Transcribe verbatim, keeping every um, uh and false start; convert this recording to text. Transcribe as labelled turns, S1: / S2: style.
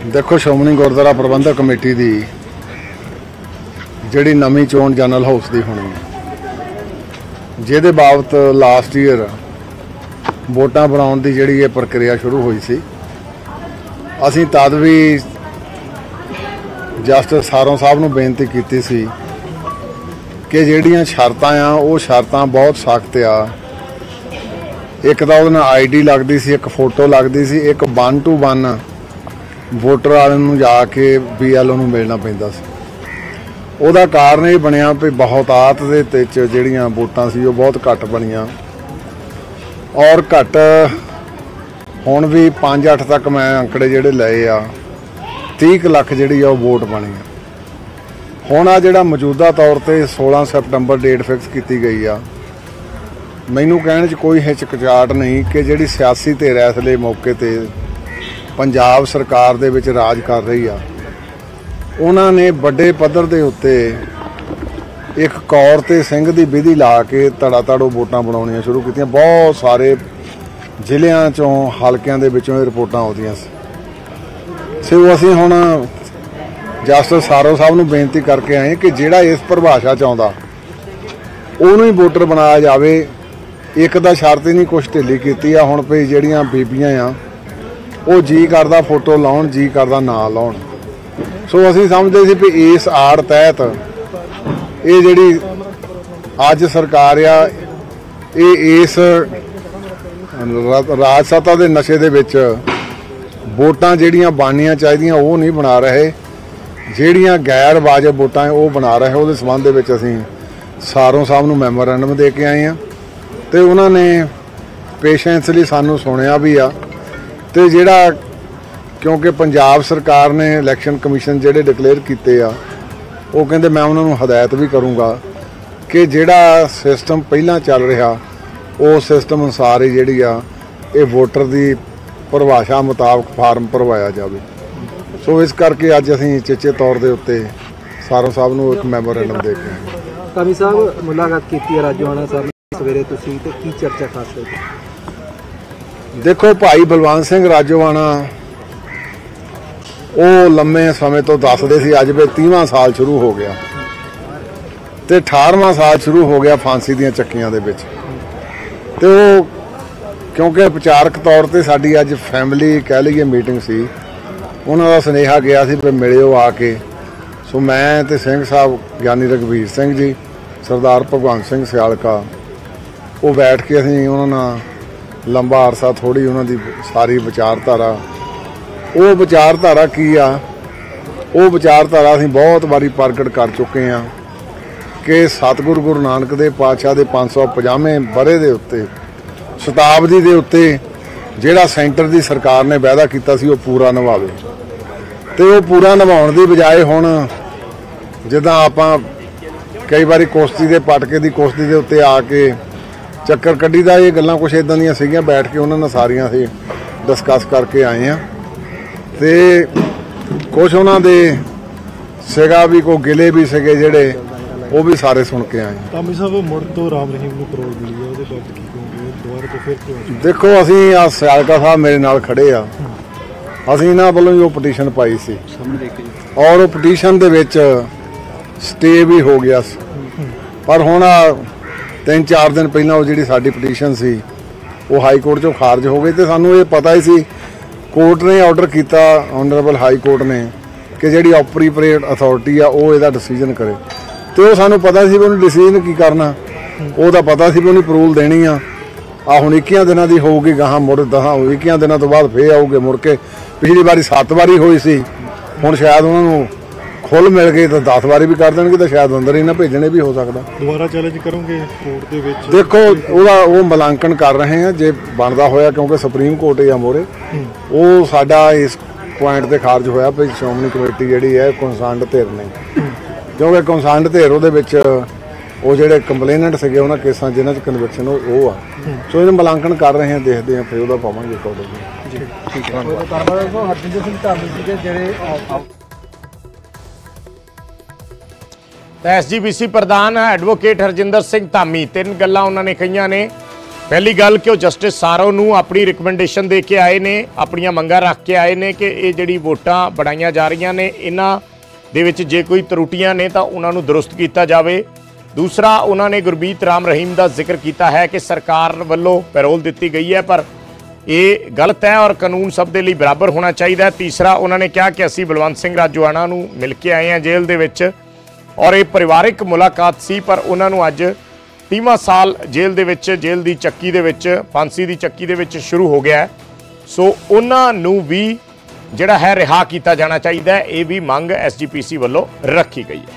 S1: देखो श्रोमणी गुरुद्वारा प्रबंधक कमेटी की जिहड़ी नवीं चोण जनरल हाउस की होनी है, जिहदे बाबत लास्ट ईयर वोटां बनाउण दी जिहड़ी ये प्रक्रिया शुरू हुई सी, असीं तद भी जस्टिस सारों साहब नूं बेनती कीती सी कि जिहड़ियां शर्तां आ वो शर्तां बहुत सख्त आ। एक तां उहदे नाल आई डी लगदी सी, एक फोटो लगदी सी, एक वन टू वन वोटर वाले नूं जाके बी एल ओ नूं मिलना पैंदा सी। ਉਹਦਾ ਕਾਰਨ ਇਹ ਬਣਿਆ ਵੀ ਬਹੁਤਾਤ ਦੇ ਵਿੱਚ ਜਿਹੜੀਆਂ ਵੋਟਾਂ ਸੀ ਉਹ ਬਹੁਤ ਘੱਟ ਬਣੀਆਂ ਔਰ ਘੱਟ ਹੁਣ ਵੀ ਪੰਜ ਅੱਠ ਤੱਕ ਮੈਂ ਅੰਕੜੇ ਜਿਹੜੇ ਲਏ ਆ तीह ਲੱਖ ਜਿਹੜੀ ਆ ਉਹ ਵੋਟ ਬਣੀ ਆ। ਹੁਣ ਆ ਜਿਹੜਾ ਮੌਜੂਦਾ ਤੌਰ ਤੇ सोलह ਸਤੰਬਰ ਡੇਟ ਫਿਕਸ ਕੀਤੀ ਗਈ ਆ, ਮੈਨੂੰ ਕਹਿਣ 'ਚ ਕੋਈ ਹਿਚਕਚਾਹਟ ਨਹੀਂ ਕਿ ਜਿਹੜੀ ਸਿਆਸੀ ਧਿਰ ਇਸ ਵੇਲੇ ਮੌਕੇ ਤੇ ਪੰਜਾਬ ਸਰਕਾਰ ਦੇ ਵਿੱਚ ਰਾਜ ਕਰ ਰਹੀ ਆ, ਉਹਨਾਂ ਨੇ ਵੱਡੇ ਪੱਧਰ ਦੇ ਉੱਤੇ ਇੱਕ ਕੌਰ ਤੇ ਸਿੰਘ ਦੀ ਵਿਧੀ ਲਾ ਕੇ ਧੜਾ ਧੜੋ ਵੋਟਾਂ ਬਣਾਉਣੀਆਂ ਸ਼ੁਰੂ ਕੀਤੀਆਂ। ਬਹੁਤ ਸਾਰੇ ਜ਼ਿਲ੍ਹਿਆਂ ਚੋਂ ਹਲਕਿਆਂ ਦੇ ਵਿੱਚੋਂ ਇਹ ਰਿਪੋਰਟਾਂ ਆਉਂਦੀਆਂ ਸੀ। ਸੋ ਅਸੀਂ ਹੁਣ ਜਸਟਿਸ ਸਾਰੋ ਸਾਹਿਬ ਨੂੰ ਬੇਨਤੀ ਕਰਕੇ ਆਏ ਕਿ ਜਿਹੜਾ ਇਸ ਪਰਿਭਾਸ਼ਾ 'ਚ ਆਉਂਦਾ ਉਹਨੂੰ ਹੀ ਵੋਟਰ ਬਣਾਇਆ ਜਾਵੇ। ਇੱਕ ਤਾਂ ਸ਼ਰਤ ਹੀ ਨਹੀਂ ਕੁਛ ਢਿੱਲੀ ਕੀਤੀ ਆ ਹੁਣ ਭਈ ਜਿਹੜੀਆਂ ਬੀਬੀਆਂ ਆ ਉਹ ਜੀ ਕਰਦਾ ਫੋਟੋ ਲਾਉਣ, ਜੀ ਕਰਦਾ ਨਾ ਲਾਉਣ। ਸੋ ਅਸੀਂ ਸਮਝਦੇ ਸੀ ਵੀ ਇਸ ਆੜ ਤਹਿਤ ਇਹ ਜਿਹੜੀ ਅੱਜ ਸਰਕਾਰ ਆ ਇਹ ਇਸ ਰਾਜ ਸੱਤਾ ਦੇ ਨਸ਼ੇ ਦੇ ਵਿੱਚ ਵੋਟਾਂ ਜਿਹੜੀਆਂ ਬਣਨੀਆਂ ਚਾਹੀਦੀਆਂ ਉਹ ਨਹੀਂ ਬਣਾ ਰਹੇ, ਜਿਹੜੀਆਂ ਗੈਰ ਵਾਜਬ ਵੋਟਾਂ ਉਹ ਬਣਾ ਰਹੇ। ਉਹਦੇ ਸੰਬੰਧ ਦੇ ਵਿੱਚ ਅਸੀਂ ਸਾਰੋਂ ਸਾਹਿਬ ਨੂੰ ਮੈਮੋਰੈਂਡਮ ਦੇ ਕੇ ਆਏ ਹਾਂ ਤੇ ਉਹਨਾਂ ਨੇ ਪੇਸ਼ੈਂਸਲੀ ਸਾਨੂੰ ਸੁਣਿਆ ਵੀ ਆ ਤੇ ਜਿਹੜਾ क्योंकि पंजाब सरकार ने इलैक्शन कमीशन जिहड़े डिकलेयर किए आ वो कहते मैं उन्होंने हदायत भी करूँगा कि जिहड़ा सिस्टम पहला चल रहा वो सिस्टम अनुसार ही जिहड़ी आ ये वोटर की परिभाषा मुताबक फार्म भरवाया जाए। सो इस करके अज असीं चेचे तौर के उत्ते सारों साहब नूं एक मैमोरेंडम दे के आए।
S2: कामी साहब मुलाकात की राजोआणा साहब सवेरे तुसीं ते की चर्चा खास होई?
S1: देखो भाई बलवंत सिंह राजोआणा ਉਹ ਲੰਮੇ ਸਮੇਂ ਤੋਂ ਦੱਸਦੇ ਸੀ ਅੱਜ ਵੀ ਤੀਹਵਾਂ ਸਾਲ ਸ਼ੁਰੂ ਹੋ ਗਿਆ ਤੇ ਅਠਾਰਵਾਂ ਸਾਲ ਸ਼ੁਰੂ ਹੋ ਗਿਆ ਫਾਂਸੀ ਦੀਆਂ ਚੱਕੀਆਂ ਦੇ ਵਿੱਚ। ਤੇ ਉਹ ਕਿਉਂਕਿ ਵਿਚਾਰਕ ਤੌਰ ਤੇ ਸਾਡੀ ਅੱਜ ਫੈਮਿਲੀ ਕਹਿ ਲਈਏ ਮੀਟਿੰਗ ਸੀ, ਉਹਨਾਂ ਦਾ ਸੁਨੇਹਾ ਗਿਆ ਸੀ ਵੀ ਮਿਲਿਓ ਆ ਕੇ। ਸੋ ਮੈਂ ਤੇ ਸਿੰਘ ਸਾਹਿਬ ਗਿਆਨੀ ਰਘਵੀਰ ਸਿੰਘ ਜੀ, ਸਰਦਾਰ ਭਗਵੰਤ ਸਿੰਘ ਸਿਆਲਕਾ, ਉਹ ਬੈਠ ਕੇ ਅਸੀਂ ਉਹਨਾਂ ਨਾਲ ਲੰਬਾ ਅਰਸਾ ਥੋੜ੍ਹੀ ਉਹਨਾਂ ਦੀ ਸਾਰੀ ਵਿਚਾਰਧਾਰਾ ਉਹ ਵਿਚਾਰਧਾਰਾ ਕੀ ਆ ਉਹ ਵਿਚਾਰਧਾਰਾ ਅਸੀਂ ਬਹੁਤ ਵਾਰੀ ਪ੍ਰਗਟ ਕਰ ਚੁੱਕੇ ਹਾਂ ਕਿ ਸਤਿਗੁਰੂ ਗੁਰੂ ਨਾਨਕ ਦੇ ਪਾਤਸ਼ਾਹ ਦੇ ਪੰਜ ਸੌ ਪੰਜਾਹਵੇਂ ਵਰ੍ਹੇ ਦੇ ਉੱਤੇ ਸ਼ਤਾਬਦੀ ਦੇ ਉੱਤੇ ਜਿਹੜਾ ਸੈਂਟਰ ਦੀ ਸਰਕਾਰ ਨੇ ਵਾਅਦਾ ਕੀਤਾ ਸੀ ਉਹ ਪੂਰਾ ਨਿਭਾਵੇ। ਤੇ ਉਹ ਪੂਰਾ ਨਿਭਾਉਣ ਦੀ ਬਜਾਏ ਹੁਣ ਜਿੱਦਾਂ ਆਪਾਂ ਕਈ ਵਾਰੀ ਕੁਸ਼ਤੀ ਦੇ ਪਟਕੇ ਦੀ ਕੁਸ਼ਤੀ ਦੇ ਉੱਤੇ ਆ ਕੇ ਚੱਕਰ ਕੱਢੀ ਦਾ, ਇਹ ਗੱਲਾਂ ਕੁਛ ਇਦਾਂ ਦੀਆਂ ਸੀਗੀਆਂ। ਬੈਠ ਕੇ ਉਹਨਾਂ ਨਾਲ ਸਾਰੀਆਂ ਅਸੀਂ ਡਿਸਕਸ ਕਰਕੇ ਆਏ ਹਾਂ ਤੇ ਕੁਛ ਉਹਨਾਂ ਦੇ ਸੀਗਾ ਵੀ ਕੋਈ ਗਿਲੇ ਵੀ ਸੀਗੇ ਜਿਹੜੇ ਉਹ ਵੀ ਸਾਰੇ ਸੁਣ ਕੇ ਆਏ।
S3: ਕਾਮੀ ਸਾਹਿਬ ਮੁੜ ਤੋਂ ਰਾਮ ਰਹੀਮ ਨੂੰ ਕਰੋੜ ਮਿਲੀ ਹੈ, ਉਹਦੇ ਬਾਅਦ ਕੀ ਕਹੋਗੇ? ਦੁਬਾਰਾ ਤੋਂ ਫਿਰ ਕਿਉਂ?
S1: ਦੇਖੋ ਅਸੀਂ ਆ ਸਿਆਲਕਾ ਸਾਹਿਬ ਮੇਰੇ ਨਾਲ ਖੜੇ ਆ, ਅਸੀਂ ਇਹਨਾਂ ਵੱਲੋਂ ਹੀ ਉਹ ਪਟੀਸ਼ਨ ਪਾਈ ਸੀ ਔਰ ਉਹ ਪਟੀਸ਼ਨ ਦੇ ਵਿੱਚ ਸਟੇ ਵੀ ਹੋ ਗਿਆ ਸੀ। ਪਰ ਹੁਣ ਤਿੰਨ ਚਾਰ ਦਿਨ ਪਹਿਲਾਂ ਉਹ ਜਿਹੜੀ ਸਾਡੀ ਪਟੀਸ਼ਨ ਸੀ ਉਹ ਹਾਈ ਕੋਰਟ 'ਚੋਂ ਖਾਰਜ ਹੋ ਗਈ ਤੇ ਸਾਨੂੰ ਇਹ ਪਤਾ ਹੀ ਸੀ, ਕੋਰਟ ਨੇ ਆਰਡਰ ਕੀਤਾ ਆਨਰੇਬਲ ਹਾਈ ਕੋਰਟ ਨੇ ਕਿ ਜਿਹੜੀ ਆਪਰੀਪਰੇਟ ਅਥਾਰਟੀ ਆ ਉਹ ਇਹਦਾ ਡਿਸੀਜਨ ਕਰੇ। ਤੇ ਉਹ ਸਾਨੂੰ ਪਤਾ ਸੀ ਵੀ ਉਹਨੇ ਡਿਸੀਜਨ ਕੀ ਕਰਨਾ, ਉਹਦਾ ਪਤਾ ਸੀ ਵੀ ਉਹਨੇ ਅਪਰੂਵਲ ਦੇਣੀ ਆ। ਆ ਹੁਣ ਇੱਕੀਆਂ ਦਿਨਾਂ ਦੀ ਹੋਊਗੀ, ਗਾਹਾਂ ਮੁੜ ਦਸਾਂ ਇੱਕੀਆਂ ਦਿਨਾਂ ਤੋਂ ਬਾਅਦ ਫੇਰ ਆਊਗੇ ਮੁੜ ਕੇ। ਪਿਛਲੀ ਵਾਰੀ ਸੱਤ ਵਾਰੀ ਹੋਈ ਸੀ, ਹੁਣ ਸ਼ਾਇਦ ਉਹਨਾਂ ਨੂੰ ਖੁੱਲ੍ਹ ਮਿਲ ਗਈ ਤਾਂ ਦਸ ਵਾਰੀ ਵੀ ਕਰ ਦੇਣਗੇ ਤਾਂ ਸ਼ਾਇਦ ਅੰਦਰ ਹੀ ਨਾ ਭੇਜਣੇ ਵੀ ਹੋ ਸਕਦਾ।
S3: ਦੁਬਾਰਾ ਚੈਲੰਜ ਕਰੋਗੇ ਕੋਰਟ ਦੇ ਵਿੱਚ?
S1: ਦੇਖੋ ਉਹਦਾ ਉਹ ਮੁਲਾਂਕਣ ਕਰ ਰਹੇ ਆ, ਜੇ ਬਣਦਾ ਹੋਇਆ ਕਿਉਂਕਿ ਸੁਪਰੀਮ ਕੋਰਟ ਆ ਮੋਰੇ, ਉਹ ਸਾਡਾ ਇਸ ਪੁਆਇੰਟ ਤੇ ਖਾਰਜ ਹੋਇਆ ਵੀ ਸ਼੍ਰੋਮਣੀ ਕਮੇਟੀ ਜਿਹੜੀ ਹੈ ਕੰਸਰਨਡ ਧਿਰ ਨੇ, ਕਿਉਂਕਿ ਕੰਸਰਨਡ ਧਿਰ ਉਹਦੇ ਵਿੱਚ ਉਹ ਜਿਹੜੇ ਕੰਪਲੇਨੈਂਟ ਸੀਗੇ ਉਹਨਾਂ ਕੇਸਾਂ ਜਿਨ੍ਹਾਂ 'ਚ ਕਨਵਿਕਸ਼ਨ ਉਹ ਆ। ਸੋ ਇਹਨੂੰ ਮੁਲਾਂਕਣ ਕਰ ਰਹੇ ਆ, ਦੇਖਦੇ ਆ ਫਿਰ ਉਹਦਾ ਪਾਵਾਂਗੇ ਕੋਲ ਜੀ। ਠੀਕ ਹੈ।
S2: ਹਰਜਿੰਦਰ ਸਿੰਘ ਧਾਮੀ ਸੀਗੇ ਜਿਹੜੇ
S4: ਤਾਂ ਐਸ ਜੀ ਬੀ ਸੀ ਪ੍ਰਧਾਨ ਐਡਵੋਕੇਟ ਹਰਜਿੰਦਰ ਸਿੰਘ ਧਾਮੀ ਤਿੰਨ ਗੱਲਾਂ ਉਹਨਾਂ ਨੇ ਕਹੀਆਂ ਨੇ ਪਹਿਲੀ ਗੱਲ ਕਿ ਉਹ ਜਸਟਿਸ ਸਾਰੋ ਨੂੰ ਆਪਣੀ ਰਿਕਮੈਂਡੇਸ਼ਨ ਦੇ ਕੇ ਆਏ ਨੇ, ਆਪਣੀਆਂ ਮੰਗਾਂ ਰੱਖ ਕੇ ਆਏ ਨੇ ਕਿ ਇਹ ਜਿਹੜੀ ਵੋਟਾਂ ਬਣਾਈਆਂ ਜਾ ਰਹੀਆਂ ਨੇ ਇਹਨਾਂ ਦੇ ਵਿੱਚ ਜੇ ਕੋਈ ਤਰੁੱਟੀਆਂ ਨੇ ਤਾਂ ਉਹਨਾਂ ਨੂੰ ਦਰੁਸਤ ਕੀਤਾ ਜਾਵੇ। ਦੂਸਰਾ, ਉਹਨਾਂ ਨੇ ਗੁਰਮੀਤ ਰਾਮ ਰਹੀਮ ਦਾ ਜ਼ਿਕਰ ਕੀਤਾ ਹੈ ਕਿ ਸਰਕਾਰ ਵੱਲੋਂ ਪੈਰੋਲ ਦਿੱਤੀ ਗਈ ਹੈ ਪਰ ਇਹ ਗਲਤ ਹੈ ਔਰ ਕਾਨੂੰਨ ਸਭ ਦੇ ਲਈ ਬਰਾਬਰ ਹੋਣਾ ਚਾਹੀਦਾ ਹੈ। ਤੀਸਰਾ, ਉਹਨਾਂ ਨੇ ਕਿਹਾ ਕਿ ਅਸੀਂ ਬਲਵੰਤ ਸਿੰਘ ਰਾਜੋਆਣਾ ਨੂੰ ਮਿਲ ਕੇ ਆਏ ਹਾਂ ਜੇਲ੍ਹ ਦੇ ਵਿੱਚ ਔਰ ਇਹ ਪਰਿਵਾਰਿਕ ਮੁਲਾਕਾਤ ਸੀ ਪਰ ਉਹਨਾਂ ਨੂੰ ਅੱਜ ਤੀਵਾਂ ਸਾਲ ਜੇਲ੍ਹ ਦੇ ਵਿੱਚ ਜੇਲ੍ਹ ਦੀ ਚੱਕੀ ਦੇ ਵਿੱਚ ਫਾਂਸੀ ਦੀ ਚੱਕੀ ਦੇ ਵਿੱਚ ਸ਼ੁਰੂ ਹੋ ਗਿਆ ਹੈ। ਸੋ ਉਹਨਾਂ ਨੂੰ ਵੀ ਜਿਹੜਾ ਹੈ ਰਿਹਾ ਕੀਤਾ ਜਾਣਾ ਚਾਹੀਦਾ ਹੈ। ਇਹ ਵੀ ਮੰਗ ਐਸ ਜੀ ਪੀ ਸੀ ਵੱਲੋਂ ਰੱਖੀ ਗਈ ਹੈ।